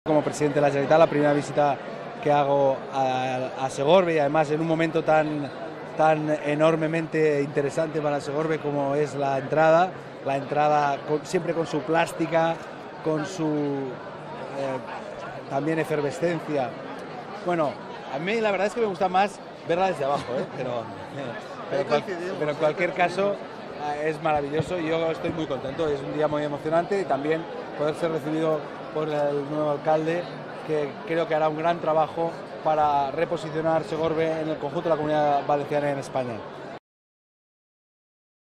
Como presidente de la Generalitat, la primera visita que hago a Segorbe, y además en un momento tan enormemente interesante para Segorbe como es la entrada siempre con su plástica, con su también efervescencia. Bueno, a mí la verdad es que me gusta más verla desde abajo, pero en cualquier caso es maravilloso y yo estoy muy contento. Es un día muy emocionante y también poder ser recibido por el nuevo alcalde, que creo que hará un gran trabajo para reposicionar Segorbe en el conjunto de la Comunidad Valenciana y en España.